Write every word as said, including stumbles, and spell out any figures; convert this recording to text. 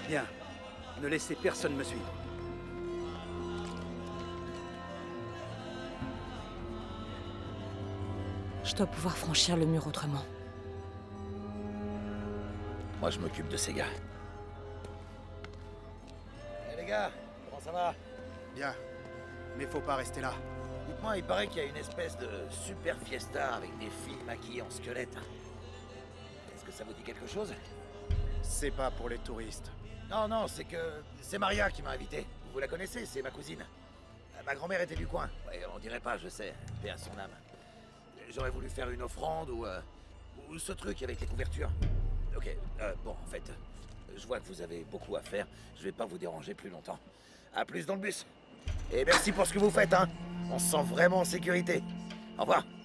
Bien. Ne laissez personne me suivre. Je dois pouvoir franchir le mur autrement. Moi, je m'occupe de ces gars. Eh les gars, comment ça va? Bien. Mais faut pas rester là. Dites-moi, il paraît qu'il y a une espèce de super fiesta avec des filles maquillées en squelette. Est-ce que ça vous dit quelque chose? C'est pas pour les touristes. Non, non, c'est que... c'est Maria qui m'a invité. Vous la connaissez, c'est ma cousine. Euh, Ma grand-mère était du coin. Ouais, on dirait pas, je sais. Paix à son âme. J'aurais voulu faire une offrande ou... euh, ou ce truc avec les couvertures. Ok, euh, bon, en fait, je vois que vous avez beaucoup à faire. Je vais pas vous déranger plus longtemps. À plus dans le bus. Et merci pour ce que vous faites, hein. On se sent vraiment en sécurité. Au revoir.